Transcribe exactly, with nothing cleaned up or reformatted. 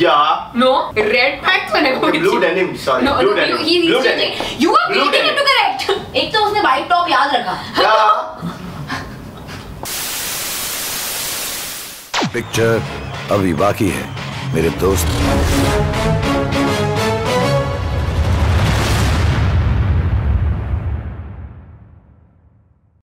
Yeah. No. Red pants मैंने बोली. Blue denim. Sorry. No, blue no, denim. you, he, blue he's denim. changing. You are Blue making him to correct. एक तो उसने white top याद रखा. Yeah. Picture अभी बाकी है मेरे दोस्त.